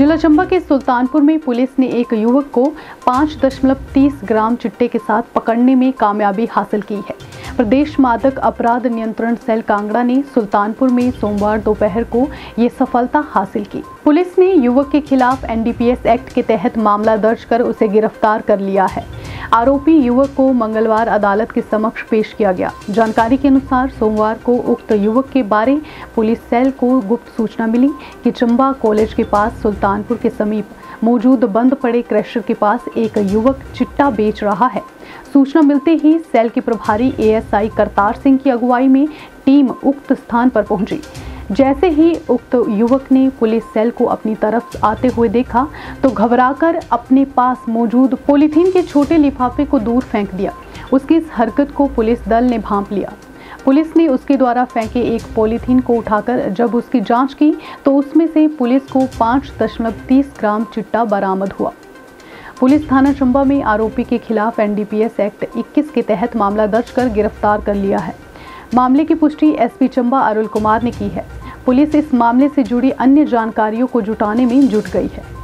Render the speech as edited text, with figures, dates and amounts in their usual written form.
जिला चंबा के सुल्तानपुर में पुलिस ने एक युवक को 5.30 ग्राम चिट्टे के साथ पकड़ने में कामयाबी हासिल की है। प्रदेश मादक अपराध नियंत्रण सेल कांगड़ा ने सुल्तानपुर में सोमवार दोपहर को ये सफलता हासिल की। पुलिस ने युवक के खिलाफ एनडीपीएस एक्ट के तहत मामला दर्ज कर उसे गिरफ्तार कर लिया है। आरोपी युवक को मंगलवार अदालत के समक्ष पेश किया गया। जानकारी के अनुसार सोमवार को उक्त युवक के बारे पुलिस सेल को गुप्त सूचना मिली कि चंबा कॉलेज के पास सुल्तानपुर के समीप मौजूद बंद पड़े क्रैशर के पास एक युवक चिट्टा बेच रहा है। सूचना मिलते ही सेल के प्रभारी एएसआई करतार सिंह की अगुवाई में टीम उक्त स्थान पर पहुंची। जैसे ही उक्त युवक ने पुलिस सेल को अपनी तरफ आते हुए देखा तो घबराकर अपने पास मौजूद पॉलीथीन के छोटे लिफाफे को दूर फेंक दिया। उसकी इस हरकत को पुलिस दल ने भांप लिया। पुलिस ने उसके द्वारा फेंके एक पॉलीथीन को उठाकर जब उसकी जांच की तो उसमें से पुलिस को 5.30 ग्राम चिट्टा बरामद हुआ। पुलिस थाना चंबा में आरोपी के खिलाफ एनडीपीएस एक्ट 21 के तहत मामला दर्ज कर गिरफ्तार कर लिया है। मामले की पुष्टि एसपी चंबा अरुल कुमार ने की है। पुलिस इस मामले से जुड़ी अन्य जानकारियों को जुटाने में जुट गई है।